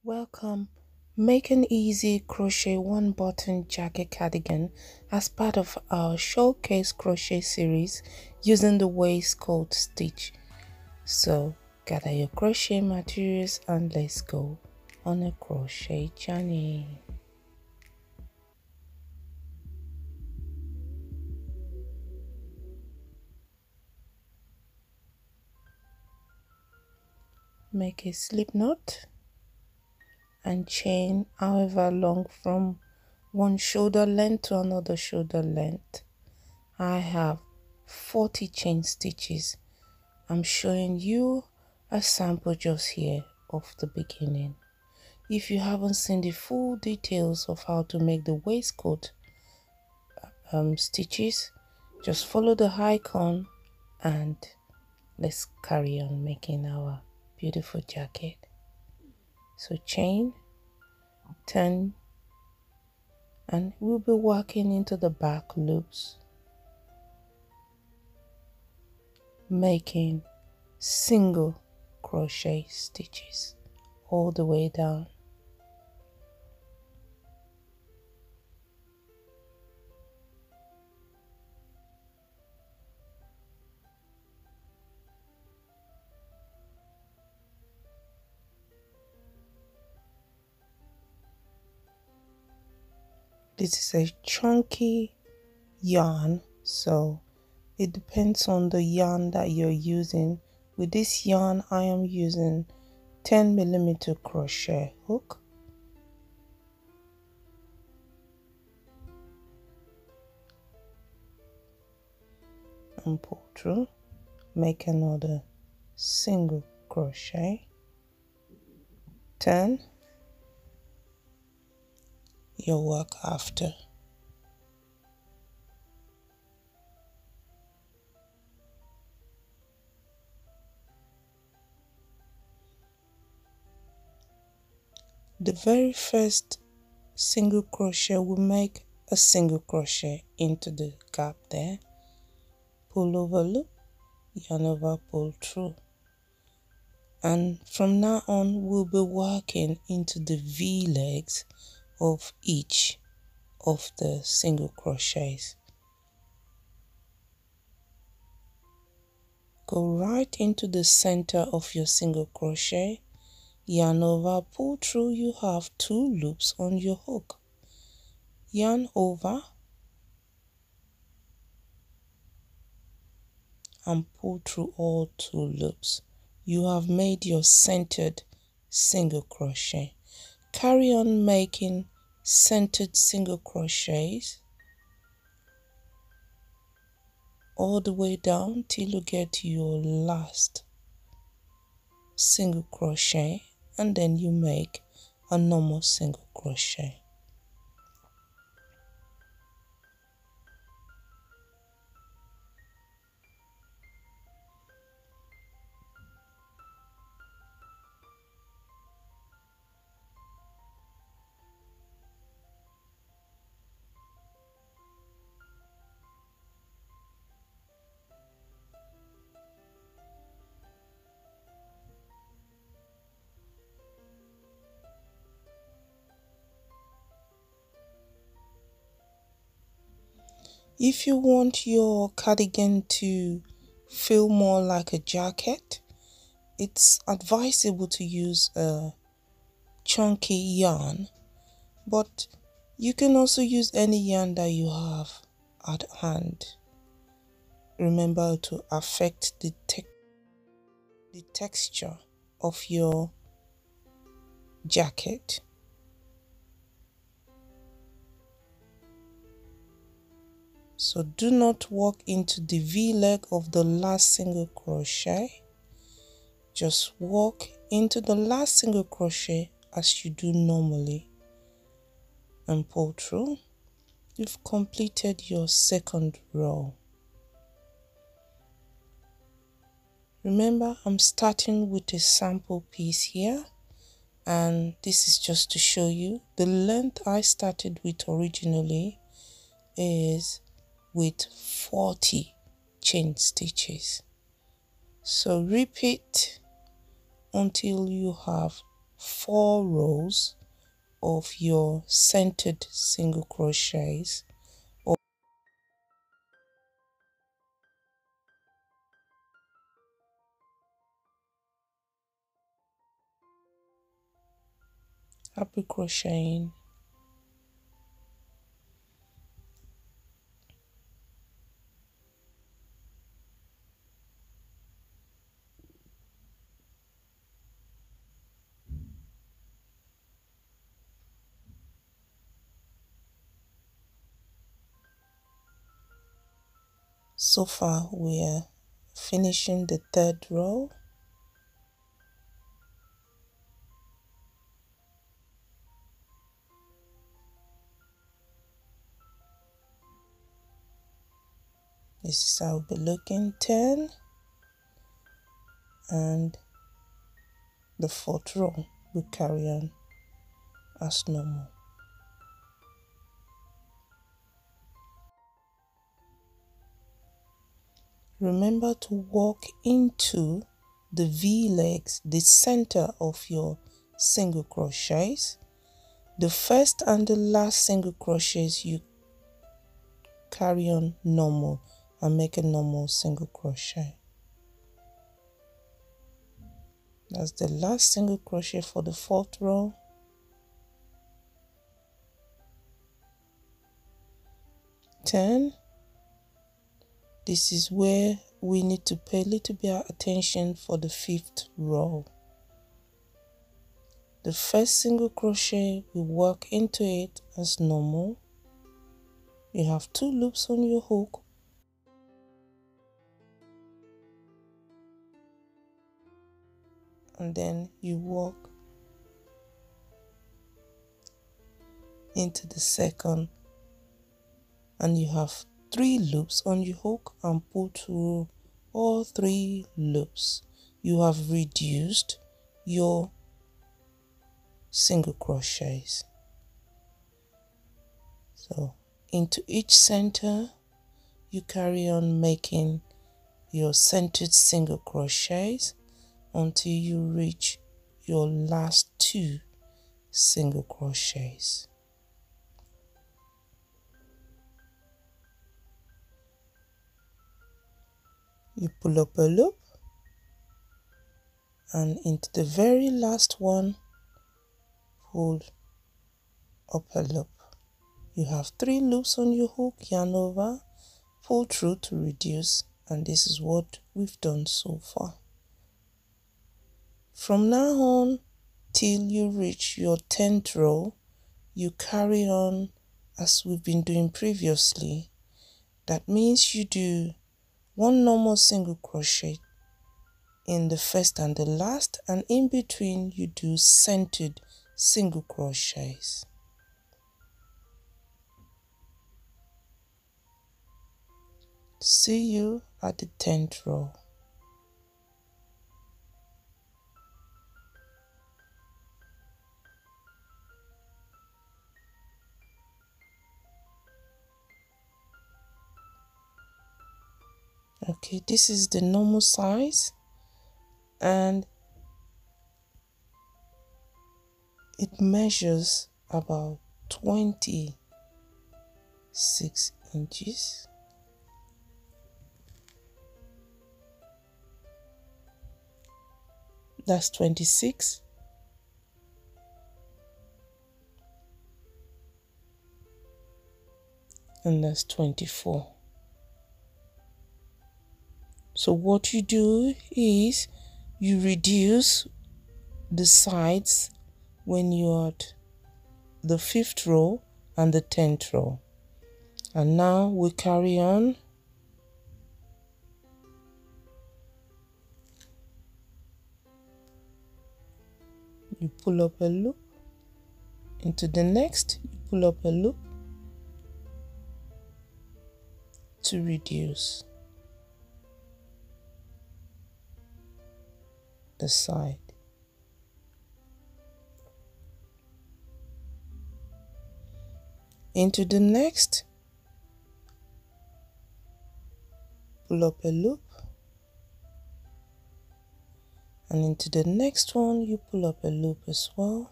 Welcome. Make an easy crochet one button jacket cardigan as part of our showcase crochet series using the waistcoat stitch. So gather your crochet materials and let's go on a crochet journey. Make a slip knot and chain however long from one shoulder length to another shoulder length. I have 40 chain stitches. I'm showing you a sample just here of the beginning. If you haven't seen the full details of how to make the waistcoat stitches, just follow the icon and let's carry on making our beautiful jacket. So chain, turn, and we'll be working into the back loops, making single crochet stitches all the way down. This is a chunky yarn, so it depends on the yarn that you're using. With this yarn I am using 10mm crochet hook, and pull through, make another single crochet, turn your work after. The very first single crochet will make a single crochet into the gap there, pull over loop, yarn over, pull through, and from now on we'll be working into the V legs of each of the single crochets. Go right into the center of your single crochet, yarn over, pull through. You have 2 loops on your hook, yarn over and pull through all 2 loops. You have made your centered single crochet. Carry on making centered single crochets all the way down till you get to your last single crochet, and then you make a normal single crochet. If you want your cardigan to feel more like a jacket, it's advisable to use a chunky yarn, but you can also use any yarn that you have at hand. Remember to affect the texture of your jacket. So do not walk into the V leg of the last single crochet. Just walk into the last single crochet as you do normally and pull through. You've completed your second row. Remember, I'm starting with a sample piece here, and this is just to show you the length I started with originally is with 40 chain stitches. So repeat until you have 4 rows of your centered single crochets. Happy crocheting. So far we are finishing the 3rd row. This is how we'll be looking. 10, and the 4th row will carry on as normal. Remember to walk into the V-legs, the center of your single crochets. The first and the last single crochets you carry on normal and make a normal single crochet. That's the last single crochet for the 4th row. 10. This is where we need to pay a little bit of attention for the 5th row. The first single crochet, we work into it as normal. You have 2 loops on your hook. And then you work into the 2nd, and you have 3 loops on your hook, and pull through all 3 loops. You have reduced your single crochets. So into each center you carry on making your centered single crochets until you reach your last 2 single crochets. You pull up a loop, and into the very last one pull up a loop. You have 3 loops on your hook, yarn over, pull through to reduce, and this is what we've done so far. From now on till you reach your 10th row, you carry on as we've been doing previously. That means you do 1 normal single crochet in the first and the last, and in between you do centered single crochets. See you at the 10th row. Okay, this is the normal size, and it measures about 26 inches. That's 26. And that's 24. So what you do is you reduce the sides when you're at the 5th row and the 10th row. And now we carry on. You pull up a loop into the next, you pull up a loop to reduce the side. Into the next, pull up a loop, and into the next one you pull up a loop as well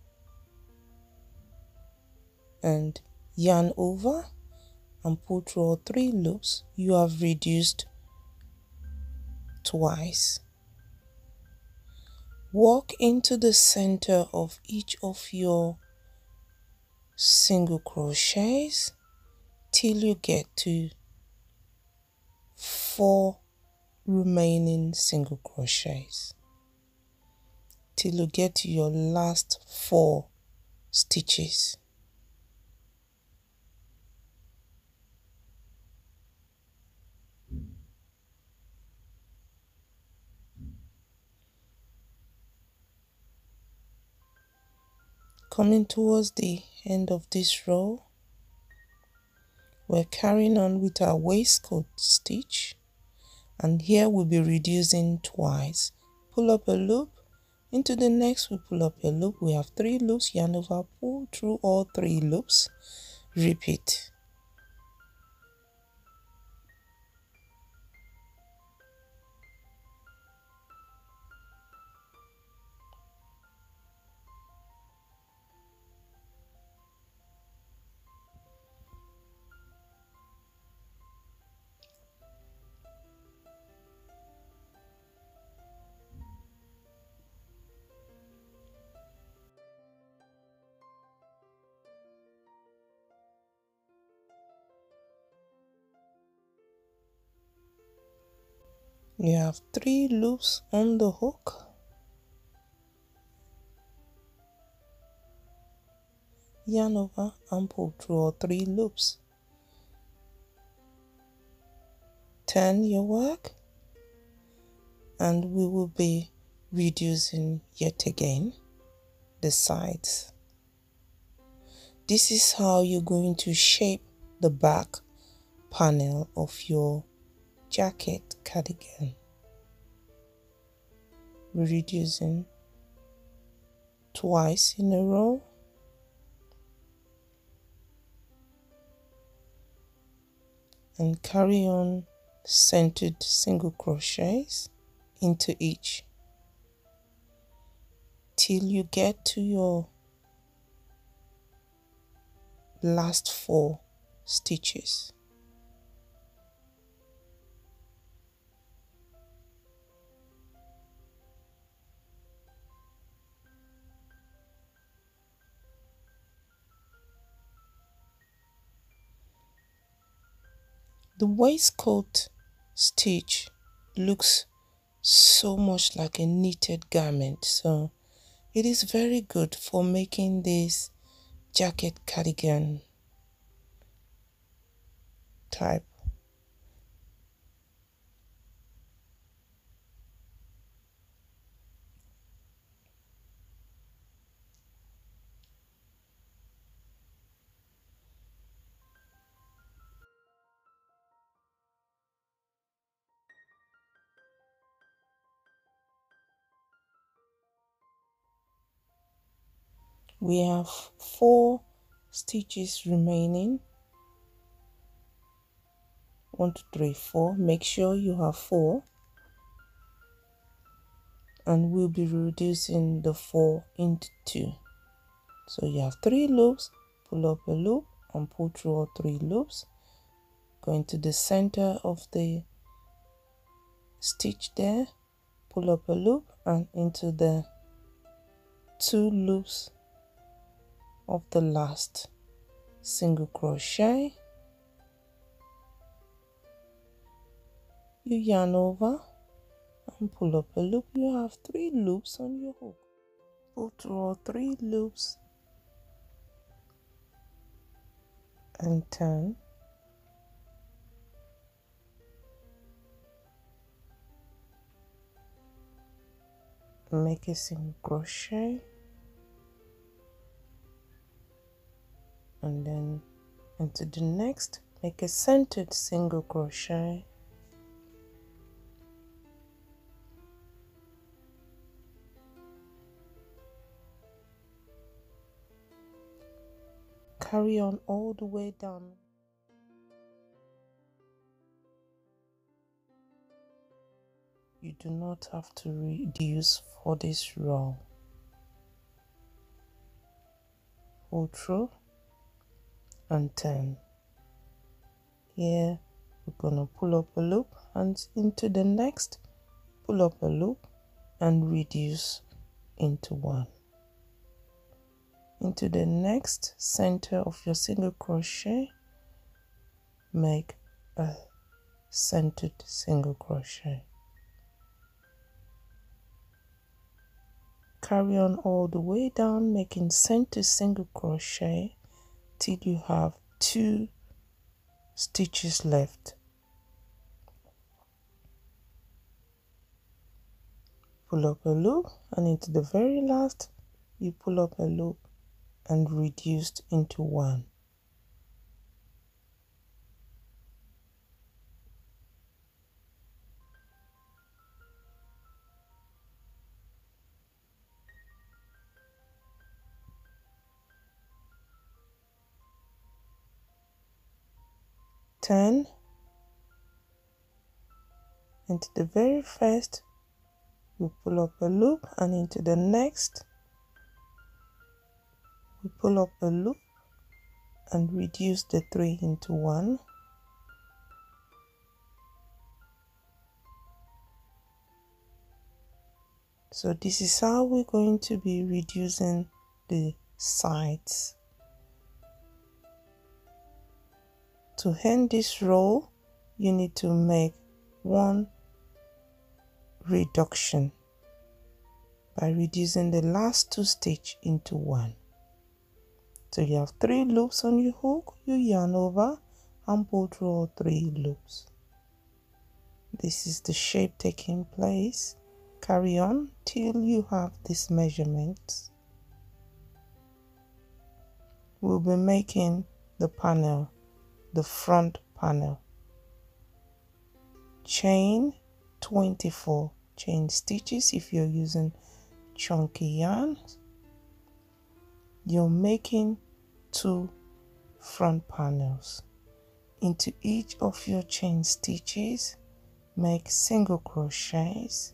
and yarn over and pull through all 3 loops. You have reduced twice. Walk into the center of each of your single crochets till you get to 4 remaining single crochets, till you get to your last 4 stitches. Coming towards the end of this row, we're carrying on with our waistcoat stitch, and here we'll be reducing twice. Pull up a loop, into the next we pull up a loop. We have 3 loops, yarn over, pull through all 3 loops, repeat. You have 3 loops on the hook, yarn over and pull through all 3 loops. Turn your work and we will be reducing yet again the sides. This is how you're going to shape the back panel of your jacket cardigan. We're reducing twice in a row, and carry on centered single crochets into each till you get to your last 4 stitches. The waistcoat stitch looks so much like a knitted garment, so it is very good for making this jacket cardigan type. We have 4 stitches remaining. 1 2 3 4. Make sure you have 4, and we'll be reducing the 4 into 2. So you have 3 loops, pull up a loop and pull through all 3 loops, go into the center of the stitch there, pull up a loop and into the 2 loops of the last single crochet. You yarn over and pull up a loop. You have 3 loops on your hook. Pull through all 3 loops and turn. Make a single crochet and then into the next, make a centered single crochet, carry on all the way down. You you do not have to reduce for this row. Pull through and turn. Here we're gonna pull up a loop and into the next, pull up a loop and reduce into one. Into the next center of your single crochet, make a centered single crochet. Carry on all the way down, making centered single crochet till you have 2 stitches left. Pull up a loop and into the very last, you pull up a loop and reduced into one. Turn into the very first, we pull up a loop and into the next, we pull up a loop and reduce the 3 into 1. So this is how we're going to be reducing the sides. To end this row, you need to make 1 reduction by reducing the last 2 stitches into 1. So you have 3 loops on your hook, you yarn over and pull through all 3 loops. This is the shape taking place. Carry on till you have these measurements. We'll be making the panel, the front panel. Chain 24 chain stitches if you're using chunky yarn. You're making 2 front panels. Into each of your chain stitches, make single crochets.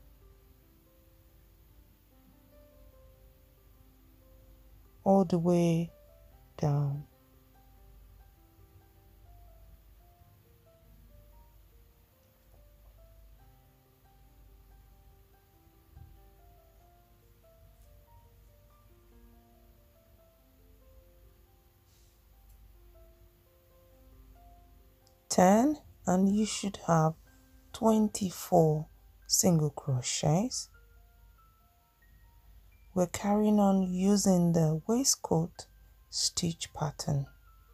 All the way down. Turn and you should have 24 single crochets. We're carrying on using the waistcoat stitch pattern.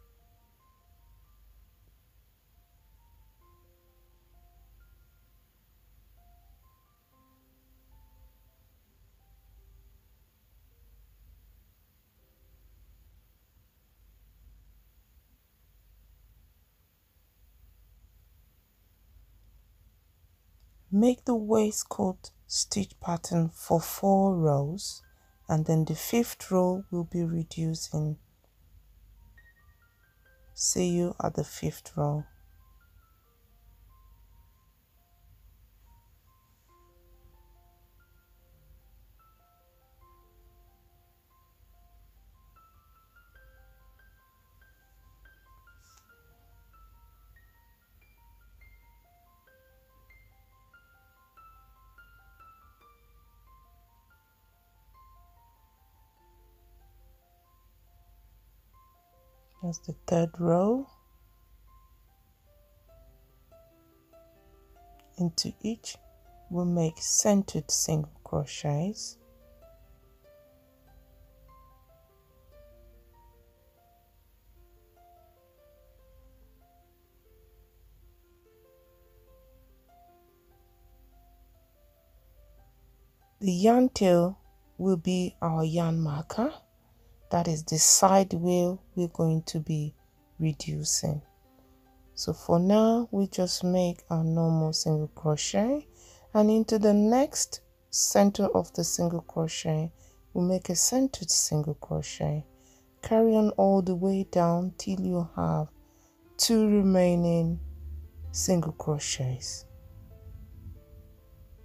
Make the waistcoat stitch pattern for 4 rows, and then the 5th row will be reducing. See you at the 5th row. That's the 3rd row. Into each, we'll make centered single crochets. The yarn tail will be our yarn marker. That is the side wheel we're going to be reducing. So for now, we just make our normal single crochet, and into the next center of the single crochet, we'll make a centered single crochet. Carry on all the way down till you have 2 remaining single crochets.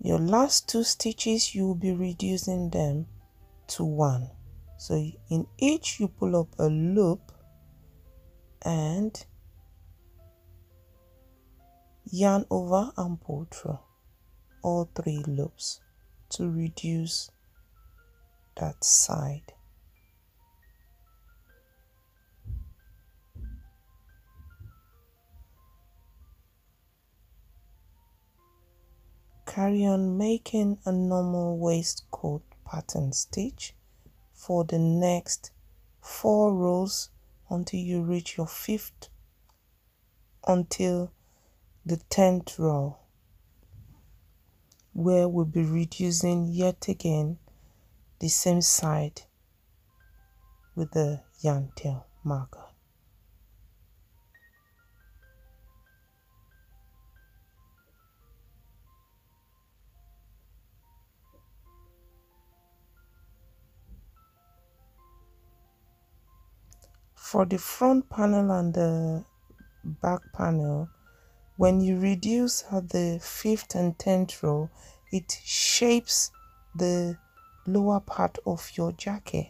Your last 2 stitches, you will be reducing them to 1. So in each you pull up a loop and yarn over and pull through all 3 loops to reduce that side. Carry on making a normal waistcoat pattern stitch for the next 4 rows until you reach your 5th, until the 10th row, where we'll be reducing yet again the same side with the yarn tail marker. For the front panel and the back panel, when you reduce at the 5th and 10th row, it shapes the lower part of your jacket.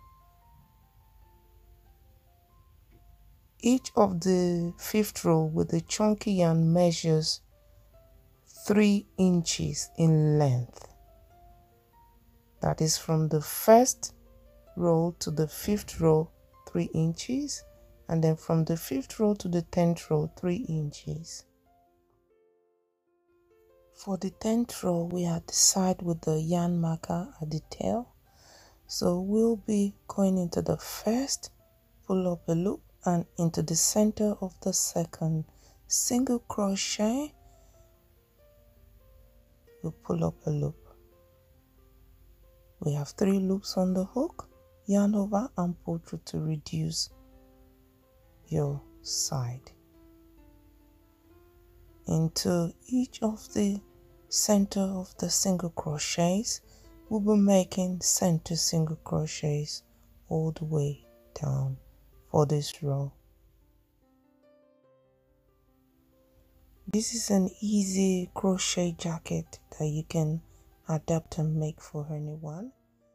Each of the 5th row with the chunky yarn measures 3 inches in length. That is from the 1st row to the 5th row 3 inches, and then from the 5th row to the 10th row 3 inches. For the 10th row, we had the side with the yarn marker at the tail, so we'll be going into the 1st, pull up a loop, and into the center of the 2nd single crochet, we'll pull up a loop. We have 3 loops on the hook, yarn over and pull through to reduce your side. Into each of the center of the single crochets, we'll be making center single crochets all the way down for this row. This is an easy crochet jacket that you can adapt and make for anyone.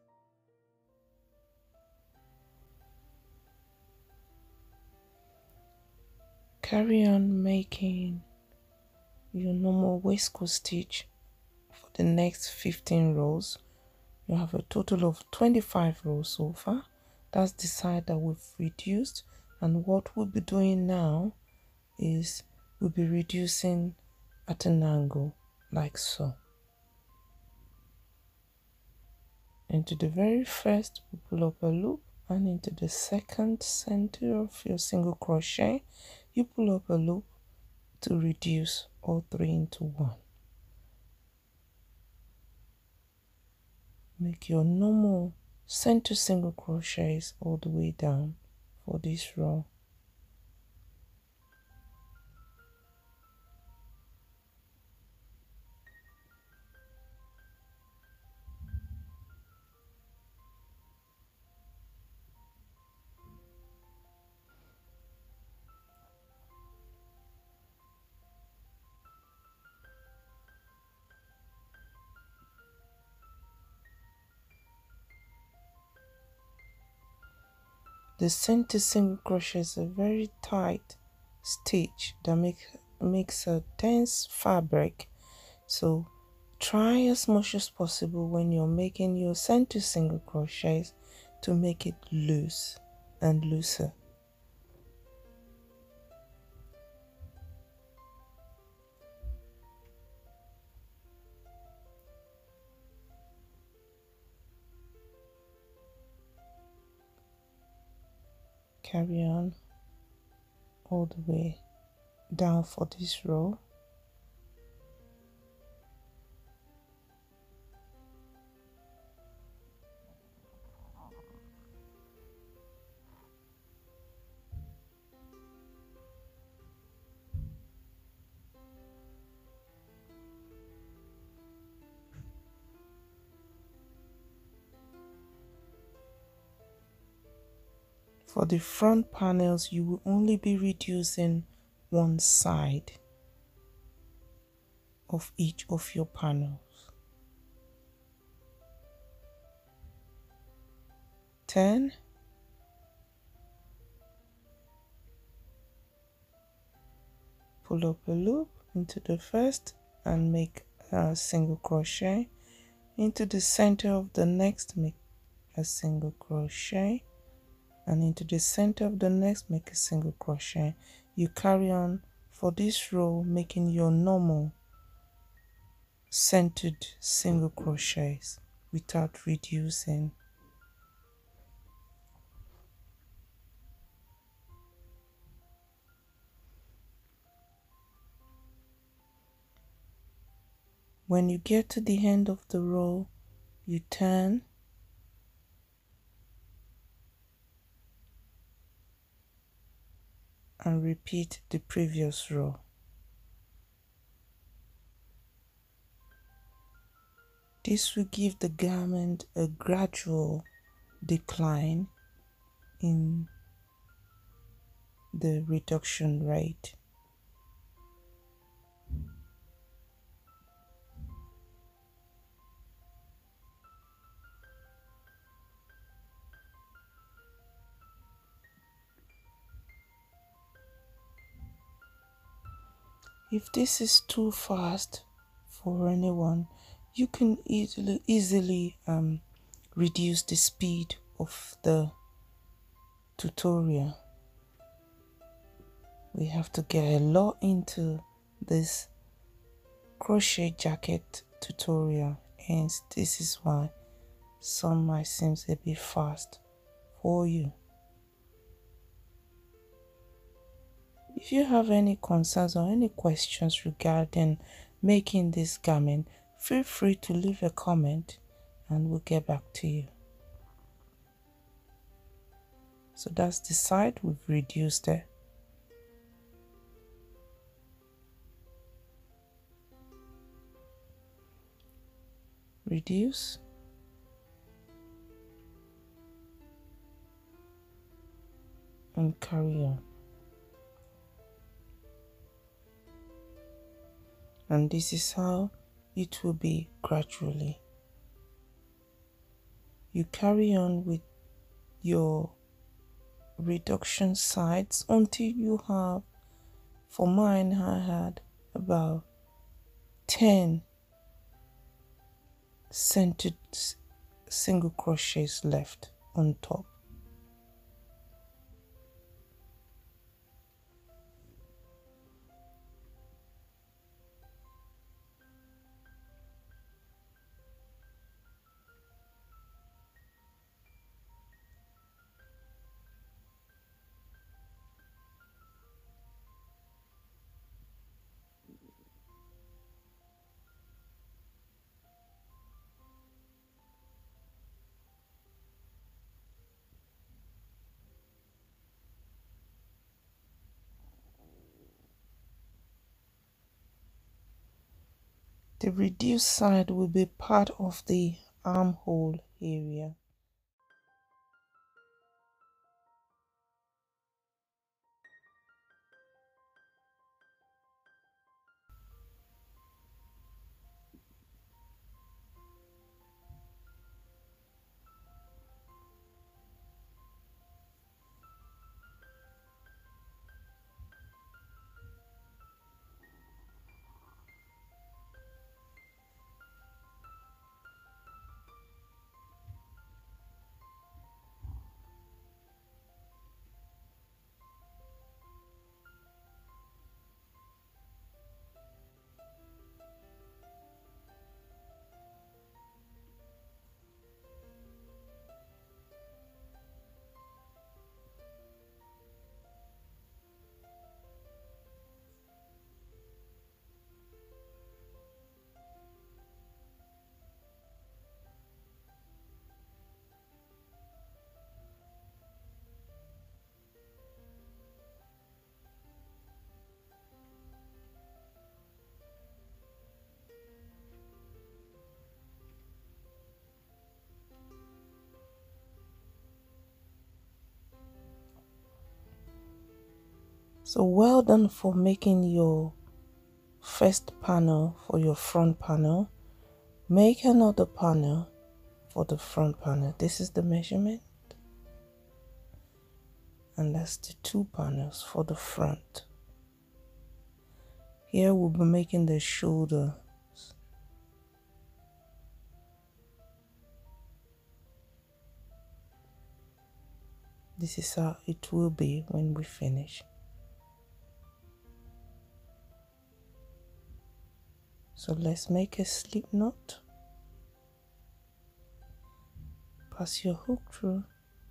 Carry on making your normal waistcoat stitch for the next 15 rows. You have a total of 25 rows so far. That's the side that we've reduced, and what we'll be doing now is we'll be reducing at an angle like so. Into the very first, we pull up a loop, and into the 2nd center of your single crochet, you pull up a loop to reduce all 3 into 1. Make your normal center single crochets all the way down for this row. The center single crochet is a very tight stitch that makes a dense fabric, so try as much as possible when you're making your center single crochets to make it loose and looser. Carry on all the way down for this row. For the front panels, you will only be reducing one side of each of your panels. 10, pull up a loop into the first and make a single crochet. Into the center of the next, make a single crochet, and into the center of the next, make a single crochet. You carry on for this row, making your normal centered single crochets without reducing. When you get to the end of the row, you turn and repeat the previous row. This will give the garment a gradual decline in the reduction rate. If this is too fast for anyone, you can easily reduce the speed of the tutorial. We have to get a lot into this crochet jacket tutorial, and this is why some might seem a bit fast for you. If you have any concerns or any questions regarding making this garment, feel free to leave a comment and we'll get back to you. So that's the side we've reduced it. Reduce. And carry on. And this is how it will be gradually. You carry on with your reduction sides until you have, for mine I had about 10 centered single crochets left on top. The reduced side will be part of the armhole area. So well done for making your first panel for your front panel. Make another panel for the front panel. This is the measurement. and that's the 2 panels for the front. Here we'll be making the shoulder. This is how it will be when we finish. So let's make a slip knot. Pass your hook through.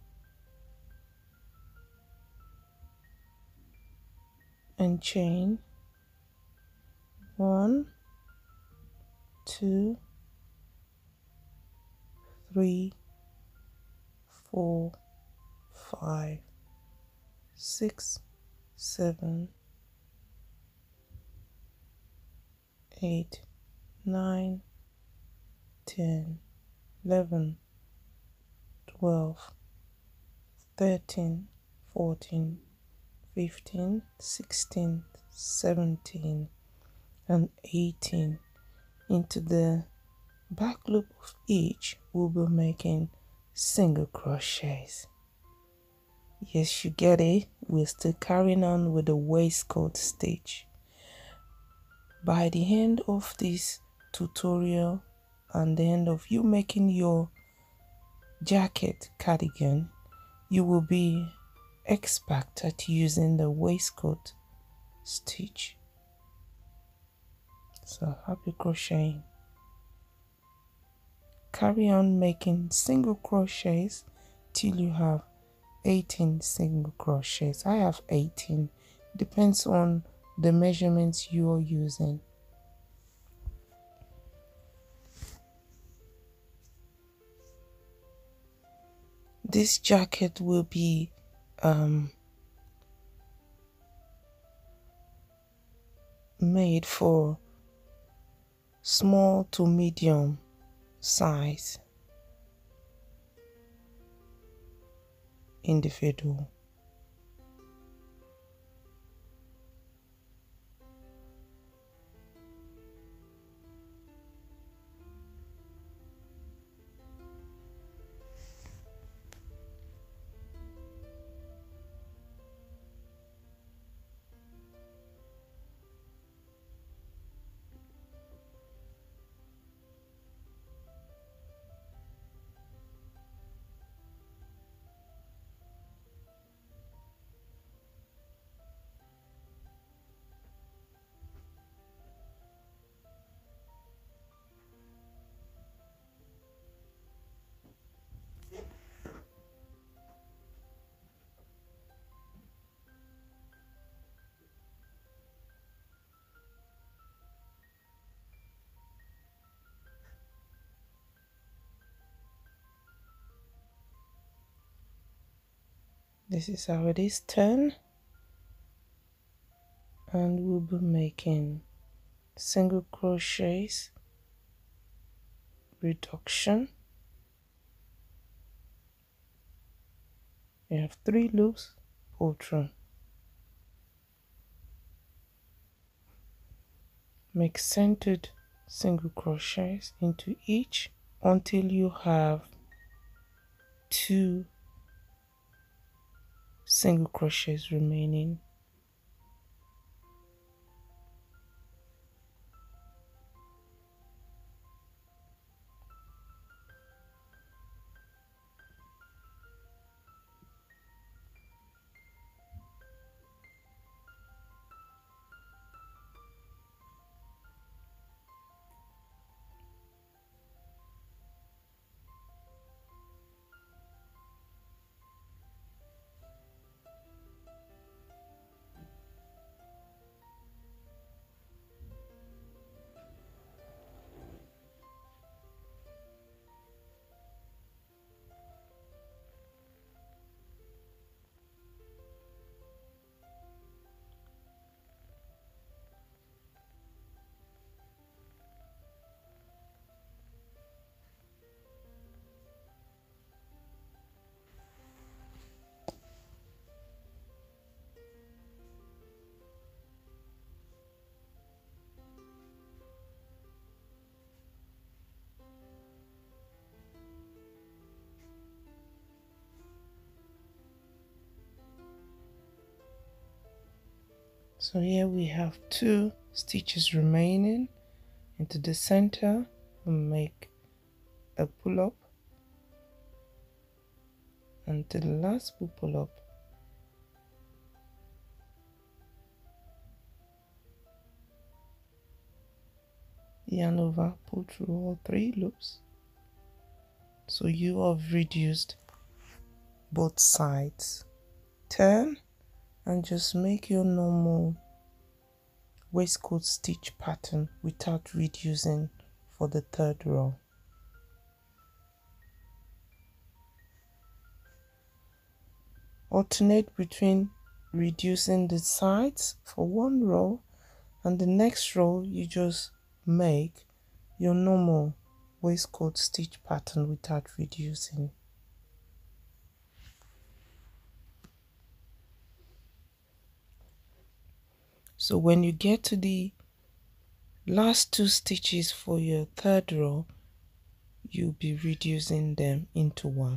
And chain 1, 2, 3, 4, 5, 6, 7, 8, 9, 10, 11, 12, 13, 14, 15, 16, 17, and 18. Into the back loop of each, we'll be making single crochets. Yes, you get it. We're still carrying on with the waistcoat stitch. By the end of this tutorial and the end of you making your jacket cardigan, you will be expert at using the waistcoat stitch. So happy crocheting. Carry on making single crochets till you have 18 single crochets. I have 18. Depends on the measurements you are using. This jacket will be made for small to medium size individual. This is how it is turned, and we'll be making single crochets, reduction. You have 3 loops, pull through. Make centered single crochets into each until you have 2 single crochets remaining. So here we have 2 stitches remaining. Into the center we'll make a pull-up, and to the last we'll pull up, yarn over, pull through all 3 loops. So you have reduced both sides. Turn and just make your normal waistcoat stitch pattern without reducing for the 3rd row. Alternate between reducing the sides for 1 row, and the next row you just make your normal waistcoat stitch pattern without reducing. So when you get to the last 2 stitches for your 3rd row, you'll be reducing them into 1.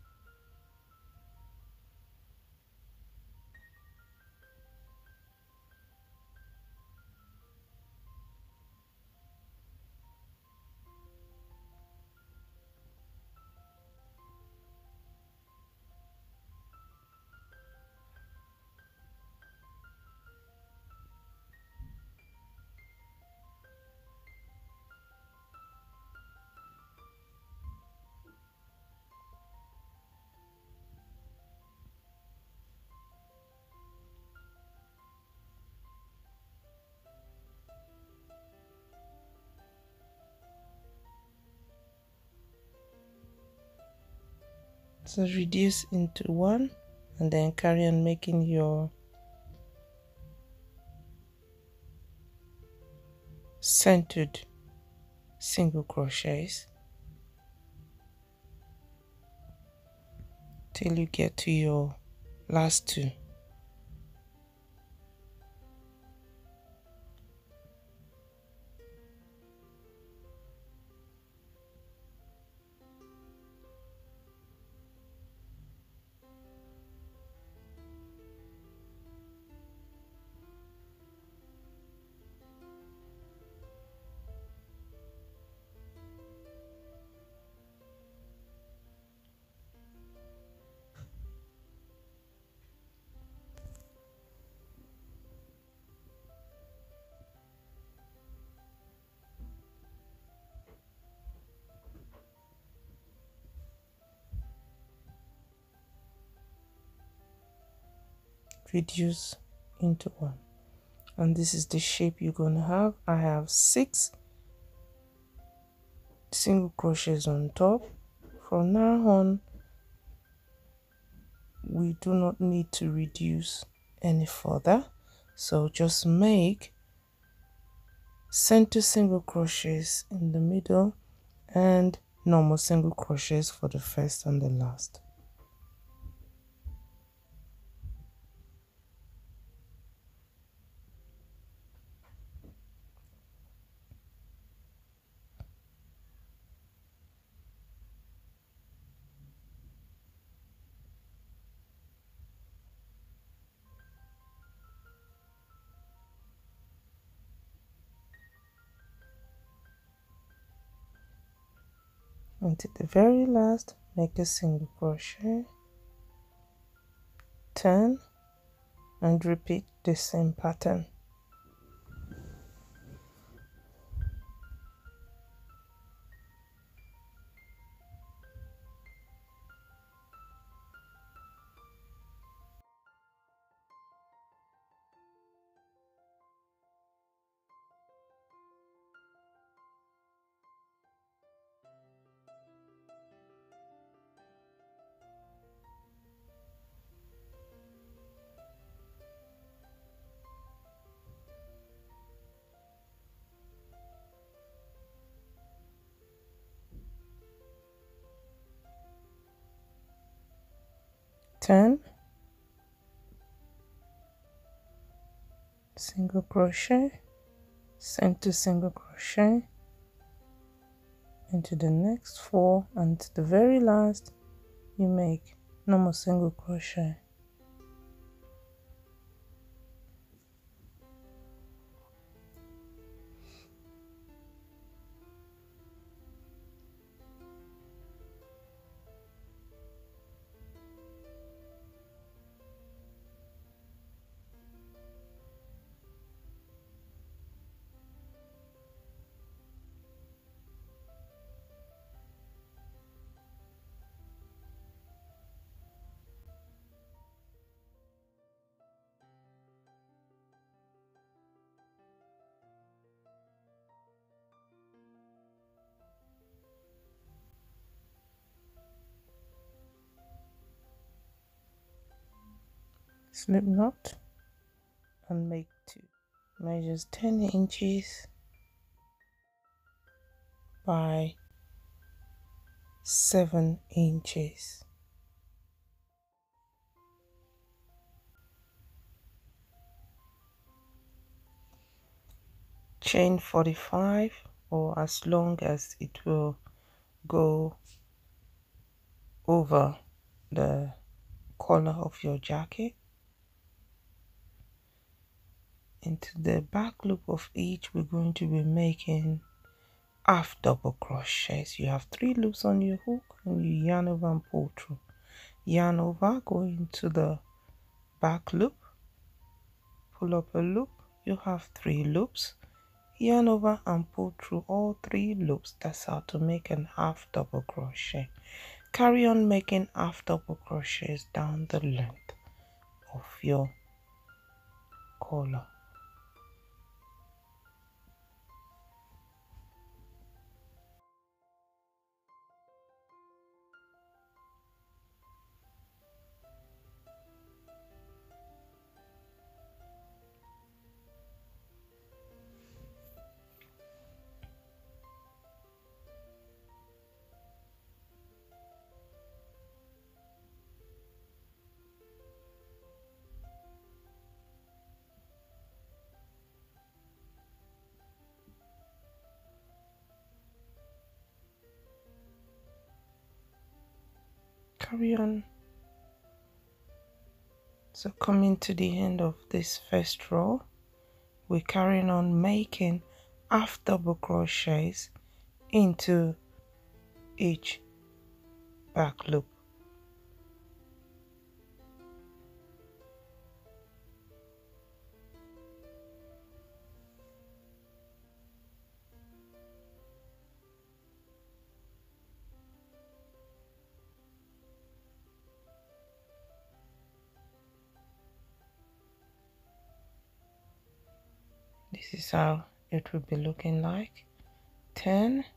So reduce into 1 and then carry on making your centered single crochets till you get to your last 2. Reduce into 1, and this is the shape you're going to have. I have 6 single crochets on top. From now on we do not need to reduce any further, so just make center single crochets in the middle and normal single crochets for the first and the last. Until the very last, make a single crochet, turn and repeat the same pattern. Turn, single crochet, center single crochet into the next 4, and to the very last you make normal single crochet. slip knot and make 2. Measures 10 inches by 7 inches. Chain 45, or as long as it will go over the collar of your jacket. Into the back loop of each, we're going to be making half double crochets. You have 3 loops on your hook and you yarn over and pull through. Yarn over, go into the back loop, pull up a loop, you have 3 loops, yarn over and pull through all 3 loops. That's how to make an half double crochet. Carry on making half double crochets down the length of your collar. Carry on. So coming to the end of this first row, we're carrying on making half double crochets into each back loop. This is how it will be looking like. 10,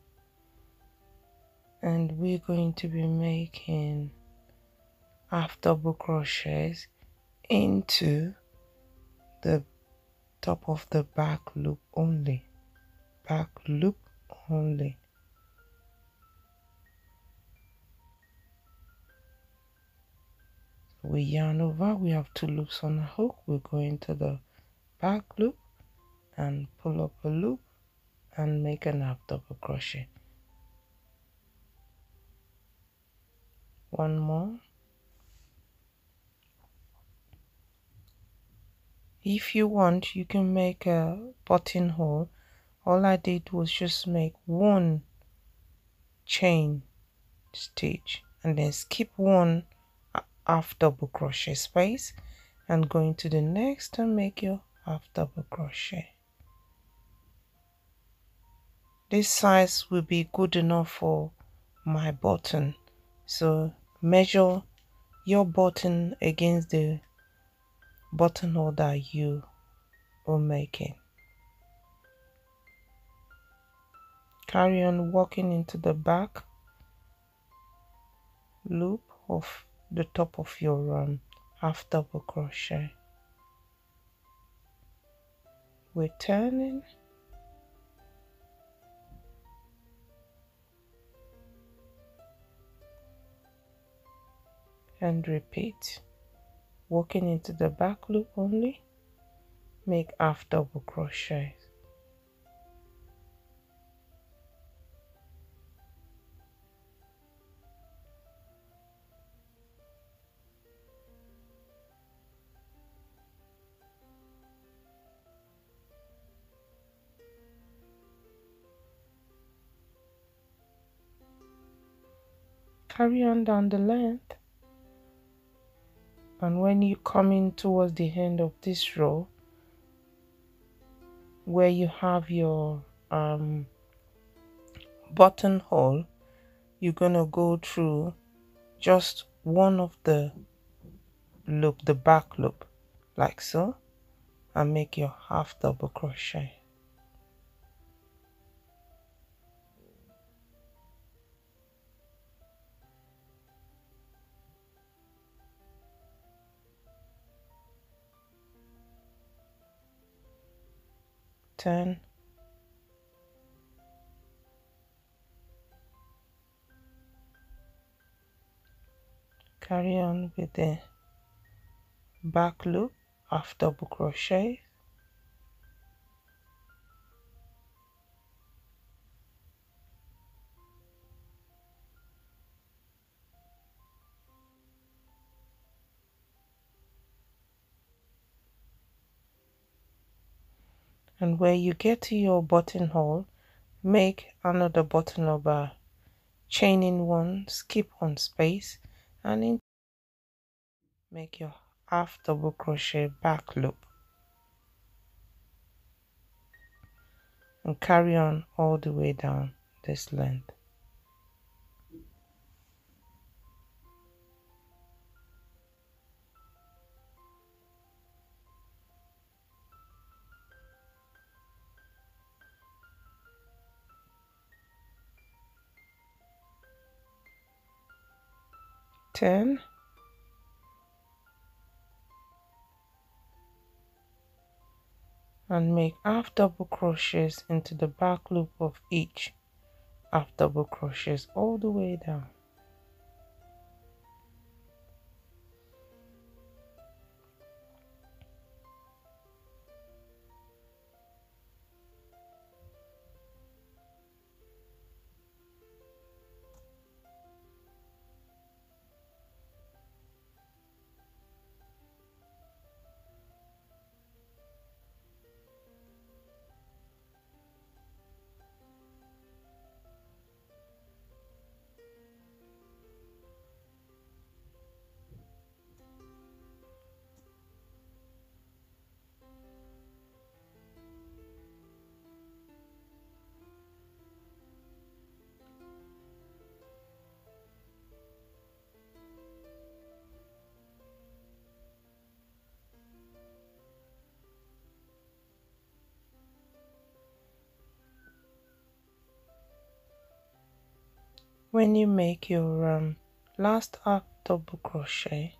and we're going to be making half double crochets into the top of the back loop only. Back loop only. We yarn over, we have 2 loops on a hook, we go into the back loop and pull up a loop and make an half double crochet. One more. If you want, you can make a buttonhole. All I did was just make 1 chain stitch and then skip 1 half double crochet space and go into the next and make your half double crochet. This size will be good enough for my button, so measure your button against the buttonhole that you are making. Carry on working into the back loop of the top of your half double crochet. We're turning and repeat. Working into the back loop only, make half double crochet. Carry on down the length, and when you come in towards the end of this row where you have your buttonhole, you're gonna go through just one of the loop, the back loop, like so, and make your half double crochet. turn, carry on with the back loop, half double crochet, and where you get to your buttonhole, make another buttonhole by chaining one, skip one space, and make your half double crochet back loop and carry on all the way down this length. Turn, and make half double crochets into the back loop of each half double crochets all the way down. When you make your last half double crochet,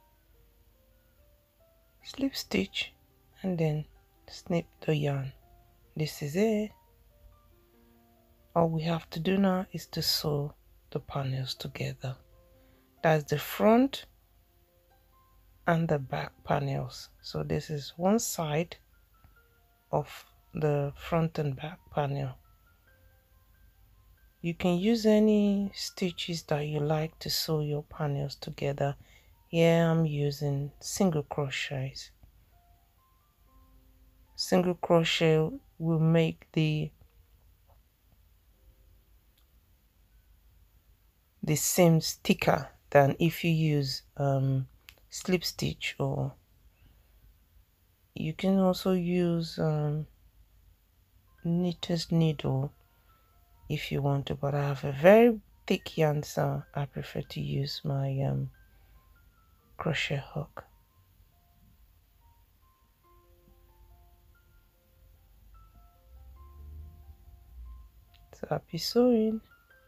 slip stitch and then snip the yarn. This is it. All we have to do now is to sew the panels together. That's the front and the back panels. So this is one side of the front and back panel. You can use any stitches that you like to sew your panels together. Here I'm using single crochets. Single crochet will make the seam thicker than if you use slip stitch, or you can also use knitter's needle if you want to, but I have a very thick yarn, so I prefer to use my crochet hook. So happy sewing.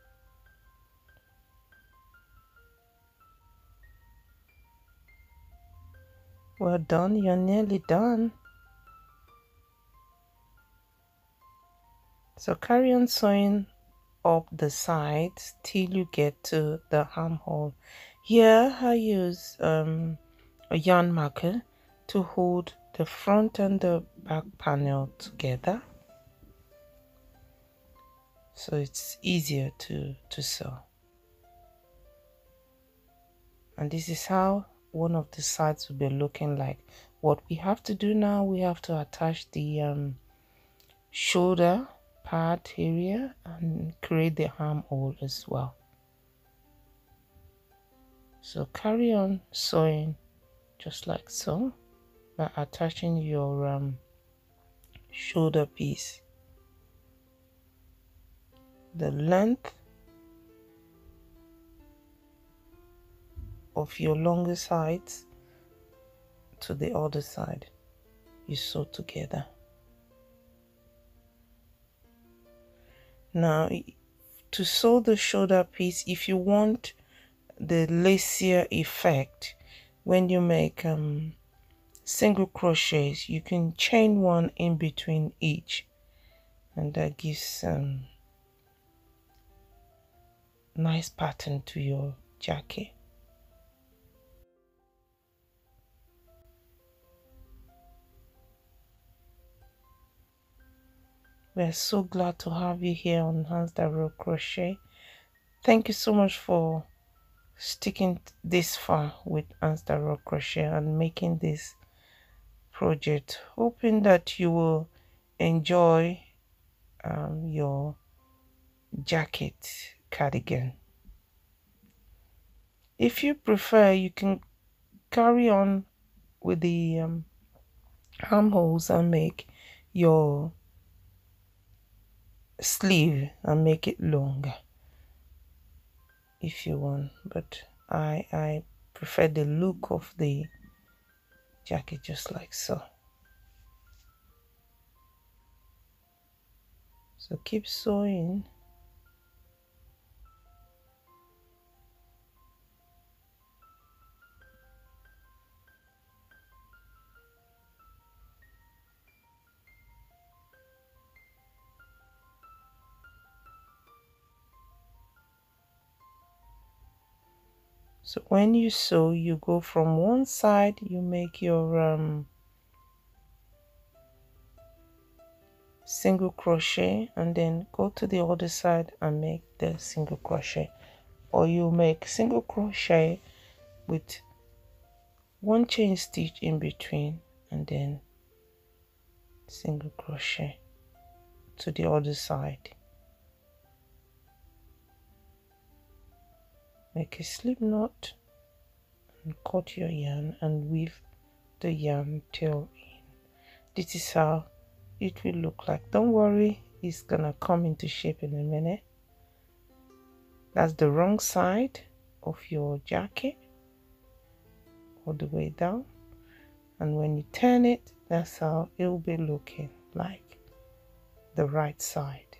Well done, you're nearly done. So carry on sewing up the sides till you get to the armhole. Here I use a yarn marker to hold the front and the back panel together, so it's easier to sew. And this is how one of the sides will be looking like. What we have to do now, we have to attach the shoulder part area and create the armhole as well. So carry on sewing just like so by attaching your shoulder piece, the length of your longer sides to the other side. You sew together. Now to sew the shoulder piece, if you want the lacier effect, when you make single crochets, you can chain one in between each and that gives nice pattern to your jacket. We're so glad to have you here on Hans That Real Crochet. Thank you so much for sticking this far with Hans That Real Crochet and making this project. Hoping that you will enjoy your jacket cardigan. If you prefer, you can carry on with the armholes and make your sleeve and make it longer if you want, but I prefer the look of the jacket just like so. So keep sewing. So when you sew, you go from one side, you make your single crochet, and then go to the other side and make the single crochet, or you make single crochet with one chain stitch in between and then single crochet to the other side. Make a slip knot and cut your yarn and weave the yarn tail in. This is how it will look like. Don't worry, it's gonna come into shape in a minute. That's the wrong side of your jacket, all the way down, and when you turn it, that's how it will be looking like, the right side.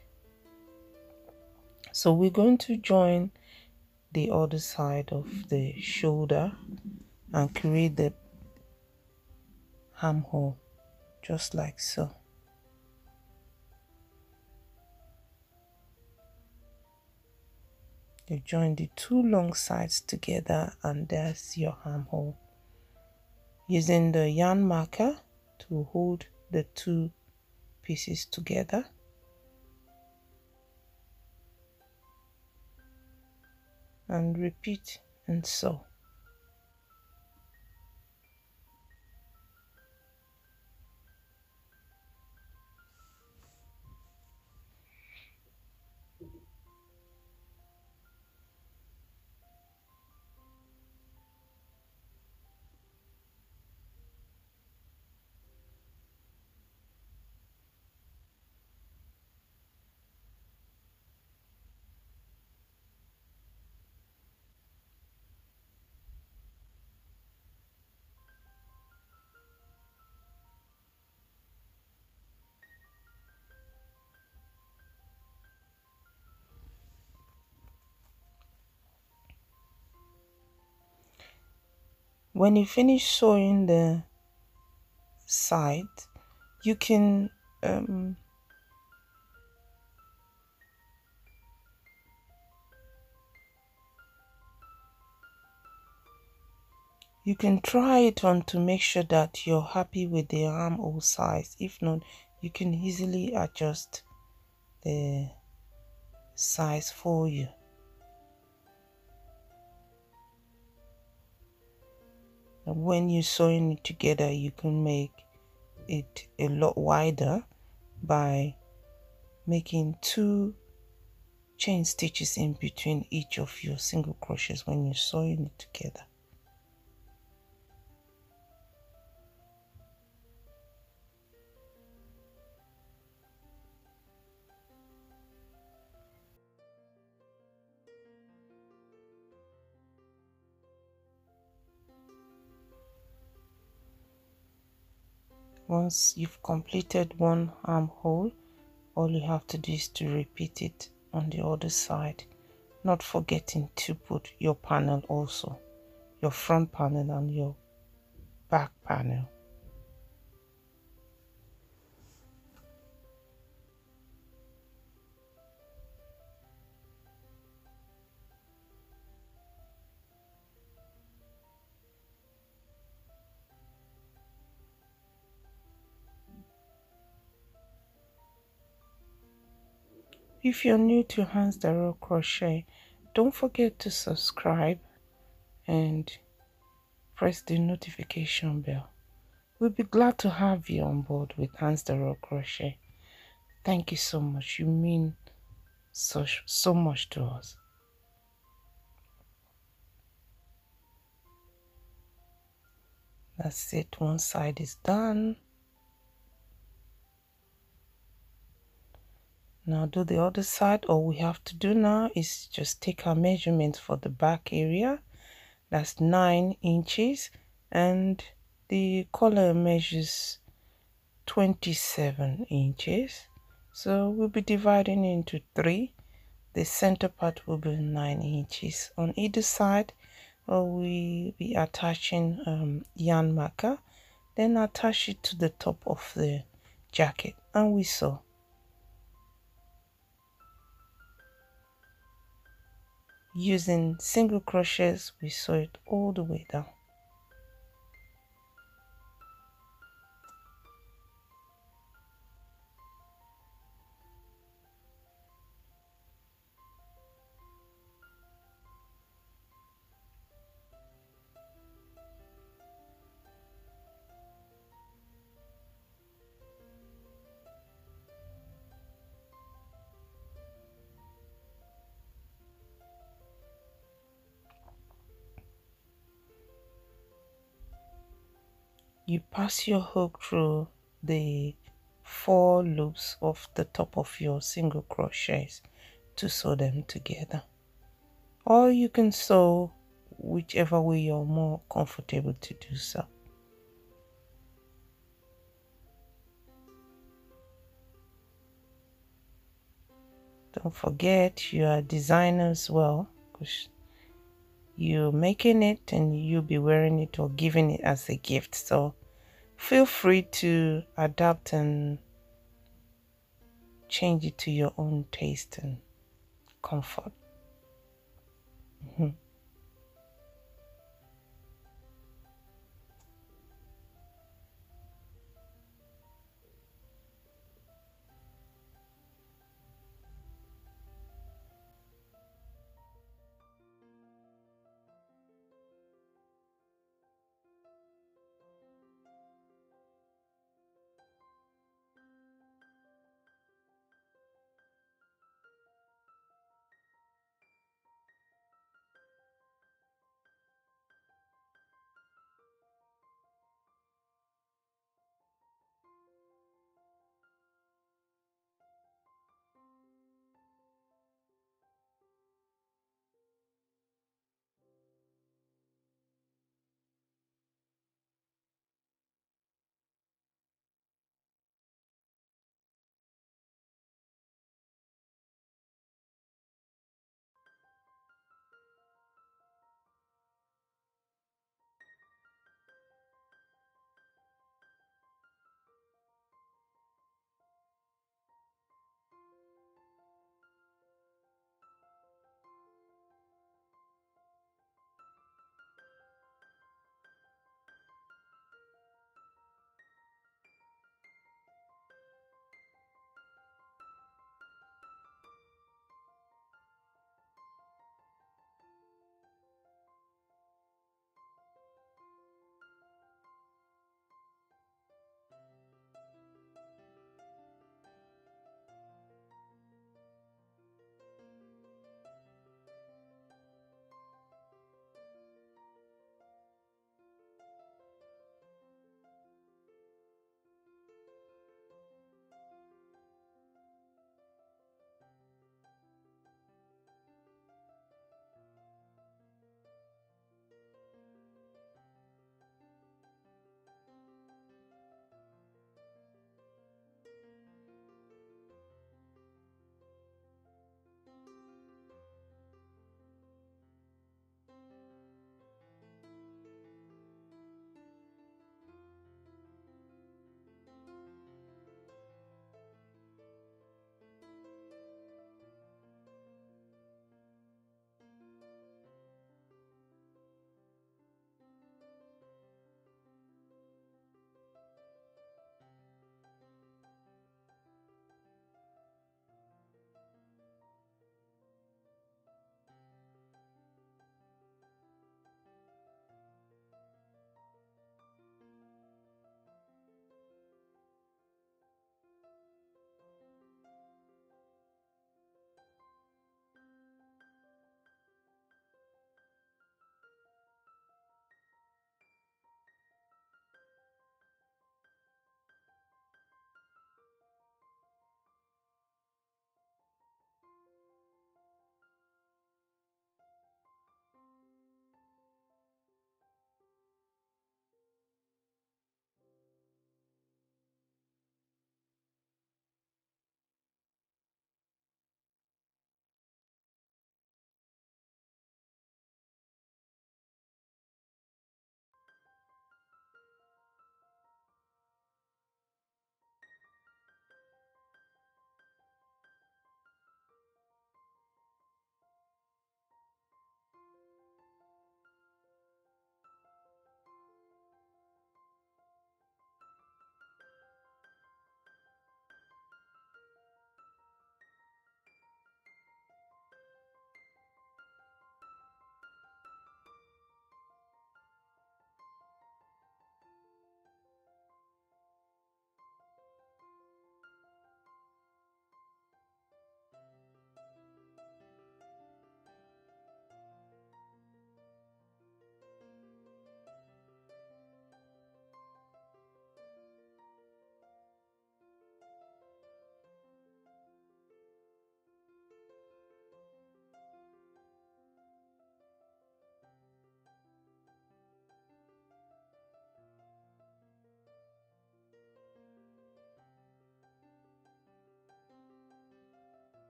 So we're going to join the other side of the shoulder and create the armhole just like so. You join the two long sides together and there's your armhole. Using the yarn marker to hold the two pieces together. And repeat and sew. When you finish sewing the side, you can try it on to make sure that you're happy with the armhole size. If not, you can easily adjust the size for you. And when you're sewing it together, you can make it a lot wider by making 2 chain stitches in between each of your single crochets when you're sewing it together. Once you've completed one armhole, all you have to do is to repeat it on the other side, not forgetting to put your panel also, your front panel and your back panel. If you're new to Hands That Rock Crochet, don't forget to subscribe and press the notification bell. We'll be glad to have you on board with Hands That Rock Crochet. Thank you so much. You mean so much to us. That's it. One side is done. Now do the other side. All we have to do now is just take our measurement for the back area. That's 9 inches, and the collar measures 27 inches. So we'll be dividing into 3. The center part will be 9 inches. On either side, we be attaching yarn marker, then attach it to the top of the jacket, and we sew. Using single crochets, we sew it all the way down. You pass your hook through the 4 loops of the top of your single crochets to sew them together, or you can sew whichever way you're more comfortable to do so. Don't forget you are a designer as well, because you're making it and you'll be wearing it or giving it as a gift, so feel free to adapt and change it to your own taste and comfort.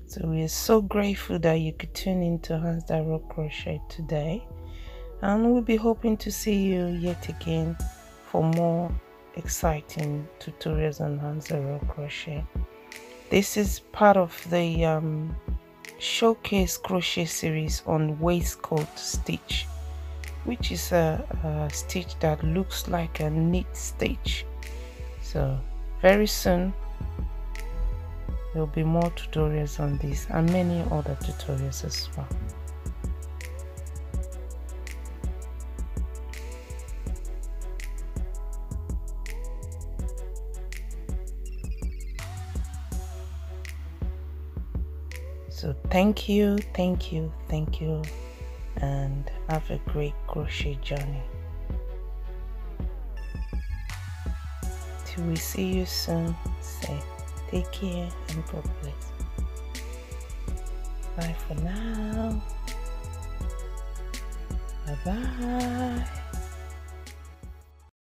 So we are so grateful that you could tune into Hands That Rock Crochet today, and we'll be hoping to see you yet again for more exciting tutorials on Hands That Rock Crochet. This is part of the showcase crochet series on waistcoat stitch, which is a stitch that looks like a knit stitch. So very soon there will be more tutorials on this and many other tutorials as well. So thank you, and have a great crochet journey. Till we see you soon, say take care and God bless. Bye for now. Bye bye.